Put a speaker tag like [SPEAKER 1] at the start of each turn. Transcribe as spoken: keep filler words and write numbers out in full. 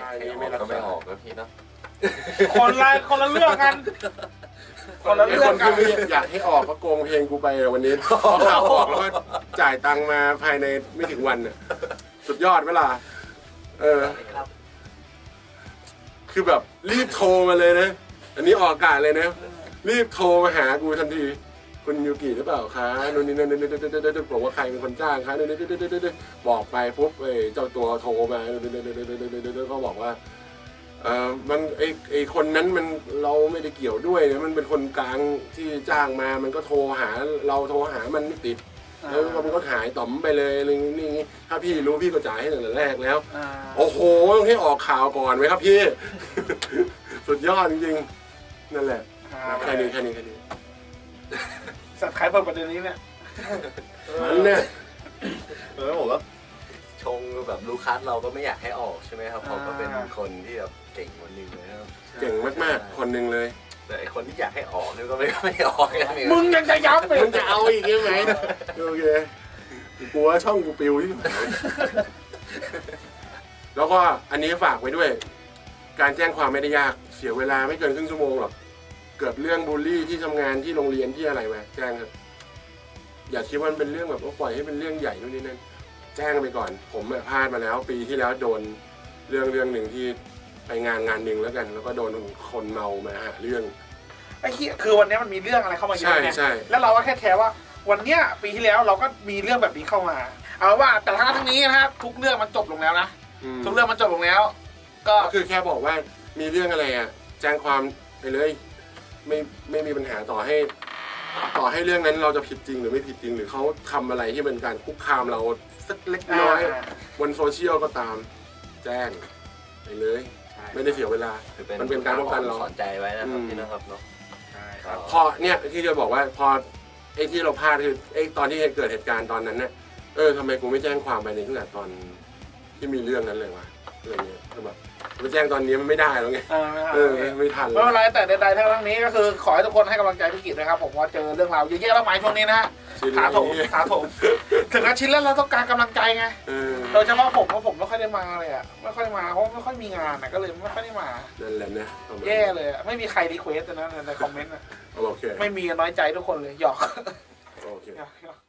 [SPEAKER 1] ไม่ก็ไม่ออกแล้วพี่เนาะ
[SPEAKER 2] คนละคนละเรื่องกันคนละเรื่องกัน
[SPEAKER 3] อยากให้ออกก็โกงเพลงกูไปวันนี้ข่าวออกแล้วก็จ่ายตังค์มาภายในไม่ถึงวันเนี่ยสุดยอดเวลาเออคือแบบรีบโทรมาเลยนะอันนี้ออกอากาศเลยนะรีบโทรมาหากูทันทีคุณยูกิหรือเปล่าคะนู่นนี่นั่นนั่นบอกว่าใครเป็นคนจ้างคะนู่นนี่นั่นบอกไปปุ๊บไอ้เจ้าตัวโทรมานู่นนี่นั่นเขาบอกว่าเออมันไอ้ไอ้คนนั้นมันเราไม่ได้เกี่ยวด้วยนะมันเป็นคนกลางที่จ้างมามันก็โทรหาเราโทรหามันไม่ติดแล้วมันก็หายต่อมไปเลยอะไรนี่ถ้าพี่รู้พี่ก็จ่ายให้ตั้งแต่แรกแล้วโอ้โหต้องให้ออกข่าวก่อนไหมครับพี่สุดยอดจริงๆนั่นแหละแค่นี้แค่นี้แค่นี้
[SPEAKER 2] สัตว์ขายเปิดประเด็นนี้เนี่ย
[SPEAKER 3] มันเนี่ย
[SPEAKER 1] เออผมก็ชงแบบลูคัสเราก็ไม่อยากให้ออกใช่ไหมครับเขาก็เป็นคนที่แบบเก่งคนหนึ่งเลยครับ
[SPEAKER 3] เก่งมากๆคนหนึ่งเลย
[SPEAKER 1] แต่คนที่อยากให้ออกนี่ก็ไม่ไม่ออก
[SPEAKER 2] มึงยังจะย้ำไป
[SPEAKER 3] มึงจะเอาอีกใช่ไหมโอเคกลัวช่องกูปิวที่ไหนแล้วก็อันนี้ฝากไว้ด้วยการแจ้งความไม่ได้ยากเสียเวลาไม่เกินครึ่งชั่วโมงหรอกเกิดเรื่องบูลลี่ที่ทำงานที่โรงเรียนที่อะไรมาแจ้งครับอย่าคิดว่ามันเป็นเรื่องแบบว่าปล่อยให้เป็นเรื่องใหญ่นู่นนี่นั่นแจ้งไปก่อนผมพลาดมาแล้วปีที่แล้วโดนเรื่องเรื่องหนึ่งที่ไปงานงานหนึ่งแล้วกันแล้วก็โดนคนเมามาหาเรื่อง
[SPEAKER 2] ไอ้ที่คือวันนี้มันมีเรื่องอะไรเข้ามาเยอะไงแล้วเราก็แค่แค่ว่าวันเนี้ยปีที่แล้วเราก็มีเรื่องแบบนี้เข้ามาเอาว่าแต่ทั้งทั้งนี้นะครับทุกเรื่องมันจบลงแล้วนะทุกเรื่องมันจบลงแล้วก็
[SPEAKER 3] คือแค่บอกว่ามีเรื่องอะไรอ่ะแจ้งความไปเลยไม่ไม่มีปัญหาต่อให้ต่อให้เรื่องนั้นเราจะผิดจริงหรือไม่ผิดจริงหรือเขาทำอะไรที่เป็นการคุกคามเราสักเล็กน้อยบนโซเชียลก็ตามแจ้งไปเลยไม่ได้เสียเวลามันเป็นการป้องกันเรา
[SPEAKER 1] สอนใจไว้นะครับพี่นะครับเนาะ
[SPEAKER 3] พอเนี่ยที่จะบอกว่าพอไอ้ที่เราพลาดคือไอ้ตอนที่เกิดเหตุการณ์ตอนนั้นเนี่ยเออทำไมกูไม่แจ้งความไปในตั้งแต่ตอนที่มีเรื่องนั้นเลยวะเรื่องนี้คือแบบไปแจ้งตอนนี้มันไม่ได้แล้วไงเออไม่ทัน
[SPEAKER 2] ไม่เป็นไรแต่ใดๆทั้งนี้ก็คือขอให้ทุกคนให้กำลังใจพี่กิตนะครับผมว่าเจอเรื่องราวเยอะแยะมากมายช่วงนี้นะฮะถาโถมถาโถมถึงอาชีพแล้วเราต้องการกำลังใจไงโดยเฉพาะผมเพราะผมไม่ค่อยได้มาเลยอ่ะไม่ค่อยมาเพราะไม่ค่อยมีงานอ่ะก็เลยไม่ค่อยได้มา
[SPEAKER 3] นั่นแหละนะ
[SPEAKER 2] แย่เลยไม่มีใครรีเควสต์นะในคอมเมนต์อ่ะ
[SPEAKER 3] โอเค
[SPEAKER 2] ไม่มีน้อยใจทุกคนเลยหยอก
[SPEAKER 3] โอเค